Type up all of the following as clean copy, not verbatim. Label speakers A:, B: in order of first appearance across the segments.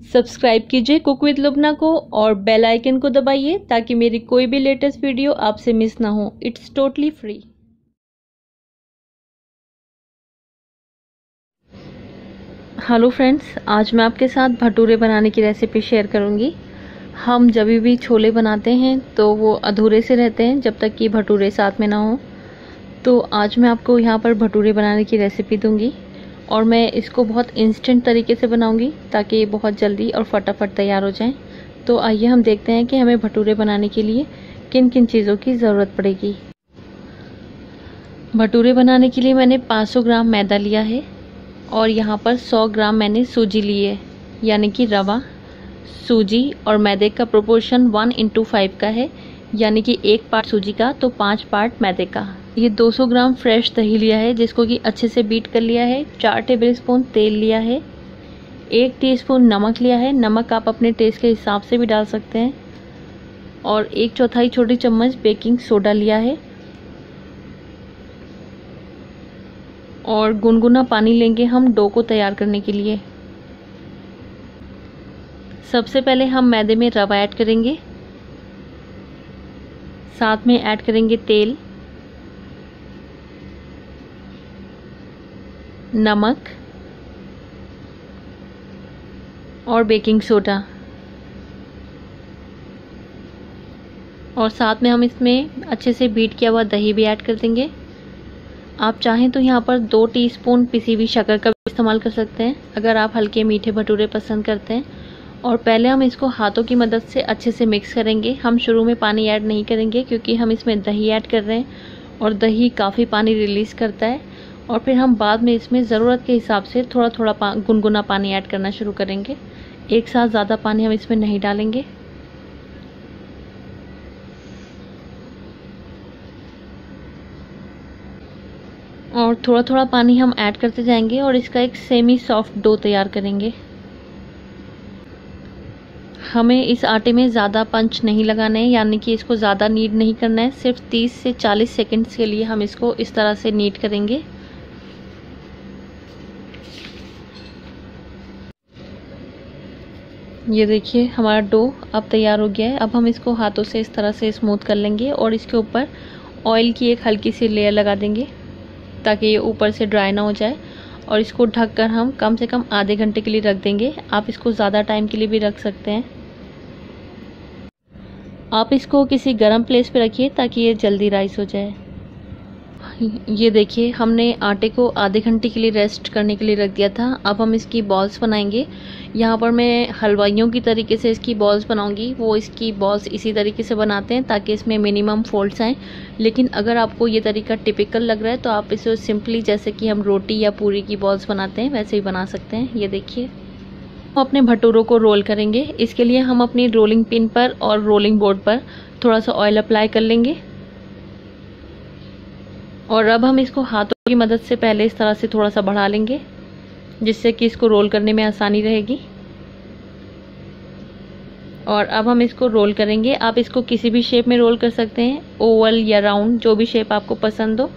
A: Subscribe कीजिए cook with लुब्ना को और बेल आइकन को दबाइए ताकि मेरी कोई भी लेटेस्ट वीडियो आपसे मिस ना हो। It's totally free. Hello friends, आज मैं आपके साथ भटूरे बनाने की रेसिपी शेयर करूंगी। हम जब भी छोले बनाते हैं तो वो अधूरे से रहते हैं जब तक कि भटूरे साथ में ना हो। तो आज मैं आपको यहाँ पर भटूरे बनाने की रेसिपी दूंगी और मैं इसको बहुत इंस्टेंट तरीके से बनाऊंगी ताकि ये बहुत जल्दी और फटाफट तैयार हो जाएं। तो आइए हम देखते हैं कि हमें भटूरे बनाने के लिए किन किन चीज़ों की ज़रूरत पड़ेगी। भटूरे बनाने के लिए मैंने 500 ग्राम मैदा लिया है और यहाँ पर 100 ग्राम मैंने सूजी ली है, यानी कि रवा। सूजी और मैदे का प्रोपोर्शन 1:5 का है, यानी कि 1 पार्ट सूजी का तो 5 पार्ट मैदे का। ये 200 ग्राम फ्रेश दही लिया है जिसको कि अच्छे से बीट कर लिया है। 4 टेबलस्पून तेल लिया है। 1 टीस्पून नमक लिया है। नमक आप अपने टेस्ट के हिसाब से भी डाल सकते हैं। और 1/4 छोटी चम्मच बेकिंग सोडा लिया है। और गुनगुना पानी लेंगे हम डो को तैयार करने के लिए। सबसे पहले हम मैदे में रवा ऐड करेंगे, साथ में ऐड करेंगे तेल, नमक और बेकिंग सोडा, और साथ में हम इसमें अच्छे से बीट किया हुआ दही भी ऐड कर देंगे। आप चाहें तो यहाँ पर 2 टीस्पून पिसी हुई शक्कर का भी इस्तेमाल कर सकते हैं अगर आप हल्के मीठे भटूरे पसंद करते हैं। और पहले हम इसको हाथों की मदद से अच्छे से मिक्स करेंगे। हम शुरू में पानी ऐड नहीं करेंगे क्योंकि हम इसमें दही ऐड कर रहे हैं और दही काफ़ी पानी रिलीज़ करता है। और फिर हम बाद में इसमें ज़रूरत के हिसाब से थोड़ा थोड़ा गुनगुना पानी ऐड करना शुरू करेंगे। एक साथ ज़्यादा पानी हम इसमें नहीं डालेंगे। और थोड़ा थोड़ा पानी हम ऐड करते जाएंगे और इसका एक सेमी सॉफ्ट डो तैयार करेंगे। हमें इस आटे में ज़्यादा पंच नहीं लगाना है, यानी कि इसको ज़्यादा नीड नहीं करना है। सिर्फ 30 से 40 सेकंड्स के लिए हम इसको इस तरह से नीड करेंगे। ये देखिए हमारा डो अब तैयार हो गया है। अब हम इसको हाथों से इस तरह से स्मूथ कर लेंगे और इसके ऊपर ऑयल की एक हल्की सी लेयर लगा देंगे ताकि ये ऊपर से ड्राई ना हो जाए। और इसको ढककर हम कम से कम आधे घंटे के लिए रख देंगे। आप इसको ज़्यादा टाइम के लिए भी रख सकते हैं। आप इसको किसी गर्म प्लेस पे रखिए ताकि ये जल्दी राइस हो जाए। ये देखिए हमने आटे को आधे घंटे के लिए रेस्ट करने के लिए रख दिया था। अब हम इसकी बॉल्स बनाएंगे। यहाँ पर मैं हलवाइयों की तरीके से इसकी बॉल्स बनाऊंगी। वो इसकी बॉल्स इसी तरीके से बनाते हैं ताकि इसमें मिनिमम फोल्ड्स आएँ। लेकिन अगर आपको ये तरीका टिपिकल लग रहा है तो आप इसे सिंपली जैसे कि हम रोटी या पूरी की बॉल्स बनाते हैं वैसे ही बना सकते हैं। ये देखिए हम अपने भटूरों को रोल करेंगे। इसके लिए हम अपनी रोलिंग पिन पर और रोलिंग बोर्ड पर थोड़ा सा ऑयल अप्लाई कर लेंगे। और अब हम इसको हाथों की मदद से पहले इस तरह से थोड़ा सा बढ़ा लेंगे जिससे कि इसको रोल करने में आसानी रहेगी। और अब हम इसको रोल करेंगे। आप इसको किसी भी शेप में रोल कर सकते हैं, ओवल या राउंड, जो भी शेप आपको पसंद हो।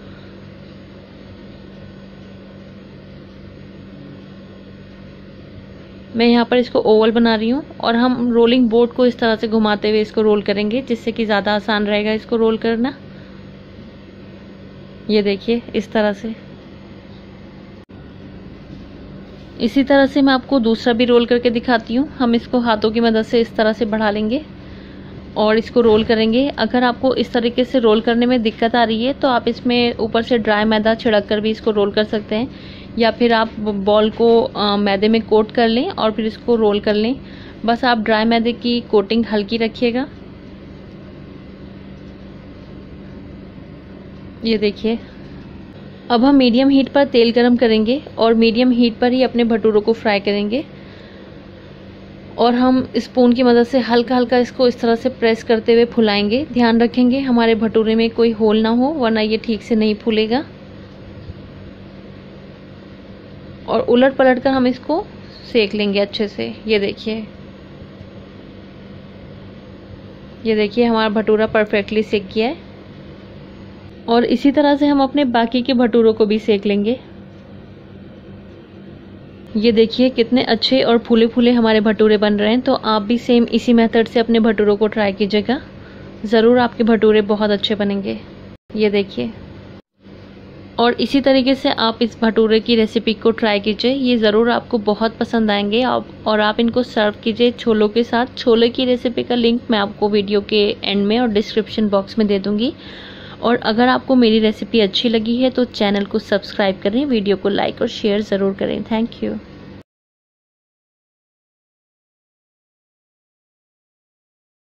A: मैं यहाँ पर इसको ओवल बना रही हूँ और हम रोलिंग बोर्ड को इस तरह से घुमाते हुए इसको रोल करेंगे जिससे कि ज़्यादा आसान रहेगा इसको रोल करना। ये देखिए इस तरह से। इसी तरह से मैं आपको दूसरा भी रोल करके दिखाती हूँ। हम इसको हाथों की मदद से इस तरह से बढ़ा लेंगे और इसको रोल करेंगे। अगर आपको इस तरीके से रोल करने में दिक्कत आ रही है तो आप इसमें ऊपर से ड्राई मैदा छिड़क कर भी इसको रोल कर सकते हैं, या फिर आप बॉल को मैदे में कोट कर लें और फिर इसको रोल कर लें। बस आप ड्राई मैदे की कोटिंग हल्की रखिएगा। ये देखिए अब हम मीडियम हीट पर तेल गरम करेंगे और मीडियम हीट पर ही अपने भटूरों को फ्राई करेंगे। और हम स्पून की मदद से हल्का हल्का इसको इस तरह से प्रेस करते हुए फुलाएंगे। ध्यान रखेंगे हमारे भटूरे में कोई होल ना हो, वरना ये ठीक से नहीं फूलेगा। और उलट पलट कर हम इसको सेक लेंगे अच्छे से। ये देखिए हमारा भटूरा परफेक्टली सेक गया है। और इसी तरह से हम अपने बाकी के भटूरों को भी सेक लेंगे। ये देखिए कितने अच्छे और फूले फूले हमारे भटूरे बन रहे हैं। तो आप भी सेम इसी मेथड से अपने भटूरों को ट्राई कीजिएगा, ज़रूर आपके भटूरे बहुत अच्छे बनेंगे। ये देखिए, और इसी तरीके से आप इस भटूरे की रेसिपी को ट्राई कीजिए, ये ज़रूर आपको बहुत पसंद आएंगे। और आप इनको सर्व कीजिए छोलों के साथ। छोले की रेसिपी का लिंक मैं आपको वीडियो के एंड में और डिस्क्रिप्शन बॉक्स में दे दूँगी। और अगर आपको मेरी रेसिपी अच्छी लगी है तो चैनल को सब्सक्राइब करें, वीडियो को लाइक और शेयर ज़रूर करें। Thank you.